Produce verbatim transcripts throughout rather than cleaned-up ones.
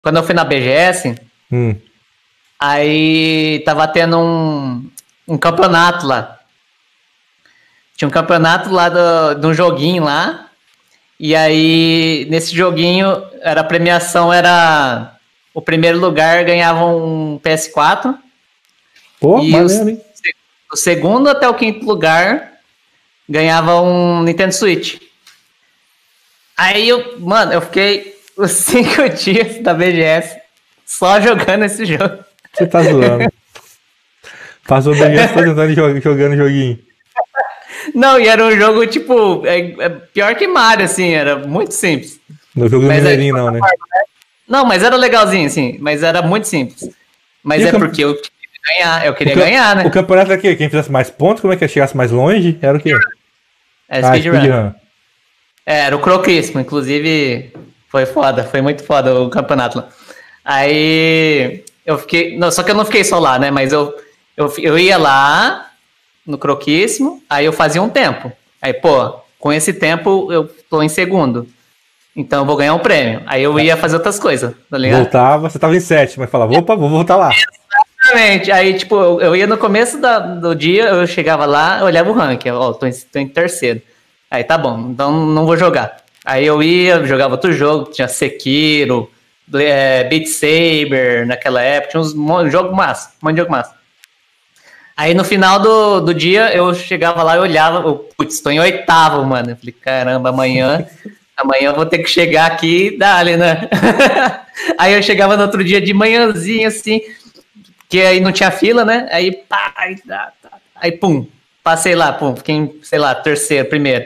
quando eu fui na B G S, Hum. aí tava tendo um, um campeonato lá. Tinha um campeonato lá do, de um joguinho lá. E aí, nesse joguinho, era, a premiação era... O primeiro lugar ganhava um P S quatro. Pô, e maneiro, os, hein? o segundo até o quinto lugar ganhava um Nintendo Switch. Aí, eu, mano, eu fiquei os cinco dias da B G S só jogando esse jogo. Você tá zoando. Passou o B G S todo tentando jog- jogando joguinho. Não, e era um jogo, tipo, é, é pior que Mario, assim, era muito simples. No jogo do Mas é, Mineirinho, não, né? Não, mas era legalzinho, assim, mas era muito simples. Mas E o é camp- porque eu queria ganhar, eu queria O, ca- ganhar, né? o campeonato era o quê? Quem fizesse mais pontos, como é que é? Chegasse mais longe? Era o quê? É Ah, speedrun. speedrun. É, era o croquismo, inclusive foi foda, foi muito foda o campeonato lá. Aí eu fiquei, não, só que eu não fiquei só lá, né? Mas eu, eu, eu ia lá no croquismo, aí eu fazia um tempo. Aí, pô, com esse tempo eu tô em segundo. Então eu vou ganhar um prêmio. Aí eu ia fazer outras coisas, tá ligado? Voltava, você tava em sétimo, mas falava, opa, vou voltar lá. Exatamente. Aí, tipo, eu, eu ia no começo da, do dia, eu chegava lá, eu olhava o ranking, ó, tô em, tô em terceiro. Aí, tá bom, então não vou jogar. Aí eu ia, jogava outro jogo, tinha Sekiro, é, Beat Saber, naquela época, tinha uns um jogo massa, um monte de jogo massa. Aí no final do, do dia, eu chegava lá e olhava, eu, putz, tô em oitavo, mano. Eu falei, caramba, amanhã... Amanhã eu vou ter que chegar aqui e dali, né? Aí eu chegava no outro dia de manhãzinha, assim, que aí não tinha fila, né? Aí, pá, aí, aí pum, passei lá, pum, fiquei em, sei lá, terceiro, primeiro.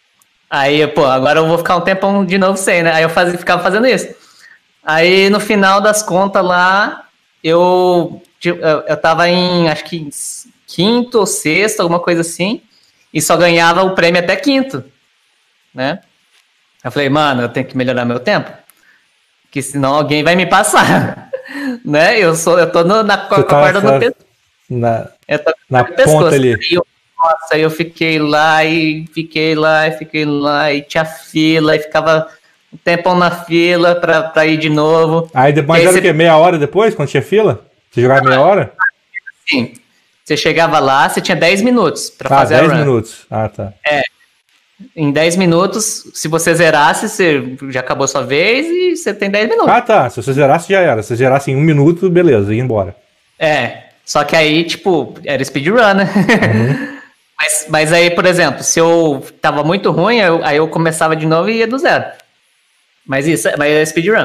Aí, pô, agora eu vou ficar um tempão de novo sem, né? Aí eu fazia, ficava fazendo isso. Aí, no final das contas lá, eu, eu, eu tava em, acho que quinto ou sexto, alguma coisa assim, e só ganhava o prêmio até quinto, né? Eu falei, mano, eu tenho que melhorar meu tempo, que senão alguém vai me passar, né? Eu sou, eu tô no, na com a corda no pescoço. Na, eu tô na no pescoço. ponta ali. Aí eu, nossa, eu fiquei lá e fiquei lá e fiquei lá e tinha fila e ficava um tempão na fila pra, pra ir de novo. Aí depois era o quê? Meia hora depois, quando tinha fila? Você jogava meia hora? Sim. Você chegava lá, você tinha dez minutos pra Ah, fazer a run. dez minutos. Ah, tá. É. Em dez minutos, se você zerasse, você já acabou sua vez e você tem dez minutos. Ah, tá. Se você zerasse, já era. Se você zerasse em um minuto, beleza, ia embora. É, só que aí, tipo, era speedrun, né? Uhum. mas, mas aí, por exemplo, se eu tava muito ruim, eu, aí eu começava de novo e ia do zero. Mas isso, mas é speedrun.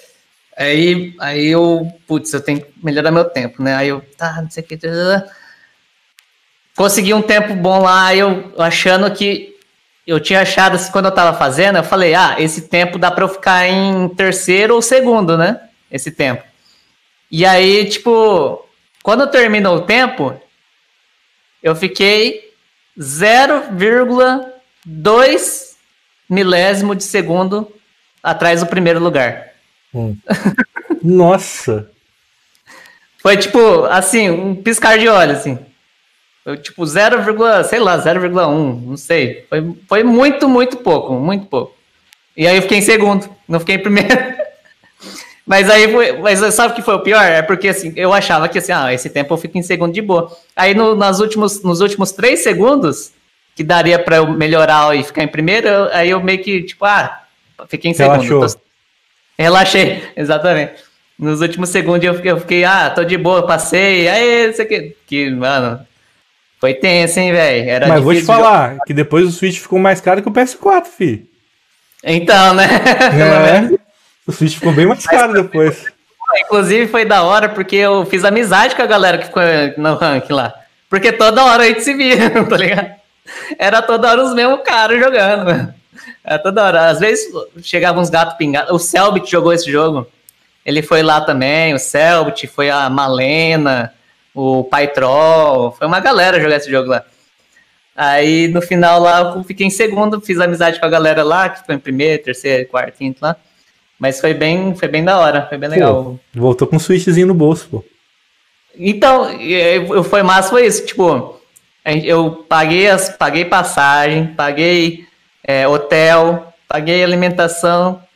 Aí, aí eu, putz, eu tenho que melhorar meu tempo, né? Aí eu, tá, não sei o que. Consegui um tempo bom lá, eu achando que eu tinha achado, assim, quando eu tava fazendo, eu falei, ah, esse tempo dá pra eu ficar em terceiro ou segundo, né? Esse tempo. E aí, tipo, quando terminou o tempo, eu fiquei zero vírgula dois milésimo de segundo atrás do primeiro lugar. Hum. Nossa! Foi, tipo, assim, um piscar de olhos, assim. Foi tipo zero, sei lá, zero vírgula um, não sei. Foi, foi muito, muito pouco, muito pouco. E aí eu fiquei em segundo, não fiquei em primeiro. Mas aí foi, mas sabe o que foi o pior? É porque assim, eu achava que assim, ah, esse tempo eu fico em segundo de boa. Aí no, nas últimos, nos últimos três segundos, que daria pra eu melhorar e ficar em primeiro, eu, aí eu meio que, tipo, ah, fiquei em segundo. Relaxou. Tô, relaxei, exatamente. Nos últimos segundos eu fiquei, eu fiquei, ah, tô de boa, passei, aí, isso aqui, que, mano... Foi tenso, hein, velho? Mas vou te falar que depois o Switch ficou mais caro que o P S quatro, fi. Então, né? É, o Switch ficou bem mais caro depois. Inclusive foi da hora porque eu fiz amizade com a galera que ficou no ranking lá. Porque toda hora a gente se via, tá ligado? Era toda hora os mesmos caras jogando, mano. Era toda hora. Às vezes chegavam uns gatos pingados. O Selbit jogou esse jogo. Ele foi lá também. O Selbit, foi a Malena... o Pytroll, foi uma galera jogar esse jogo lá. Aí, no final lá, eu fiquei em segundo, fiz amizade com a galera lá, que ficou em primeiro, terceiro, quarto, quinto lá. Mas foi bem, foi bem da hora, foi bem legal. Pô, voltou com um switchzinho no bolso, pô. Então, eu, foi massa, foi isso, tipo, eu paguei, as, paguei passagem, paguei é, hotel, paguei alimentação,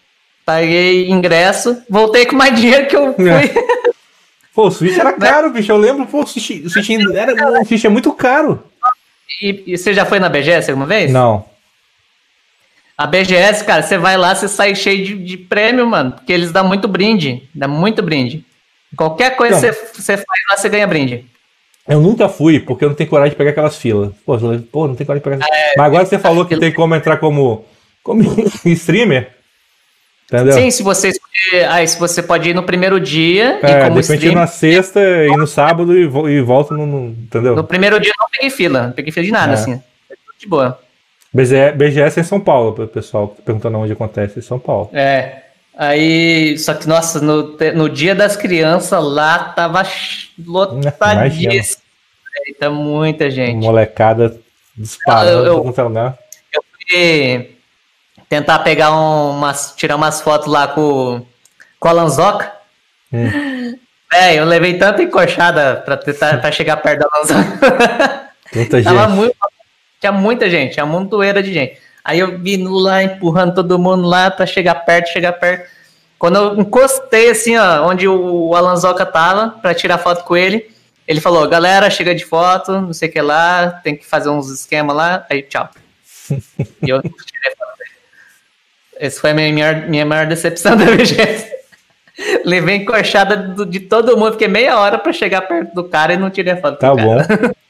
paguei ingresso, voltei com mais dinheiro que eu fui. É. Pô, o sushi era caro, bicho. Eu lembro, pô, o sushi, o sushi, era, o sushi é muito caro. E, e você já foi na B G S alguma vez? Não. A B G S, cara, você vai lá, você sai cheio de, de prêmio, mano, porque eles dão muito brinde, dá muito brinde. Qualquer coisa que você, você faz lá, você ganha brinde. Eu nunca fui, porque eu não tenho coragem de pegar aquelas filas. Pô, pô não tenho coragem de pegar. É, mas agora você falou que tem como entrar como, como streamer. Entendeu? Sim, se você escolher. Aí, se você pode ir no primeiro dia é, e como de repente ir na sexta e no sábado e, vo e volto no, no. Entendeu? No primeiro dia eu não peguei fila, não peguei fila de nada, é. assim. De boa. B G S é em São Paulo, pessoal, perguntando onde acontece, em São Paulo. É. Aí, só que, nossa, no, no dia das crianças lá tava lotadíssimo. Tá muita gente. Molecada disparando. Eu, eu, eu fui tentar pegar um, umas, tirar umas fotos lá com, com a Lanzoca. Hum. É, eu levei tanta encoxada pra, tentar, pra chegar perto da Lanzoca. Muita Tava gente. Muito, tinha muita gente, tinha montoeira de gente. Aí eu vim lá empurrando todo mundo lá pra chegar perto, chegar perto. Quando eu encostei assim, ó, onde o Alanzoca tava, pra tirar foto com ele, ele falou, galera, chega de foto, não sei o que lá, tem que fazer uns esquemas lá, aí tchau. E eu tirei foto dele. Essa foi a minha, minha, minha maior decepção da B G S. Levei encoxada do, de todo mundo, fiquei meia hora pra chegar perto do cara e não tirei foto tá do cara. Tá bom.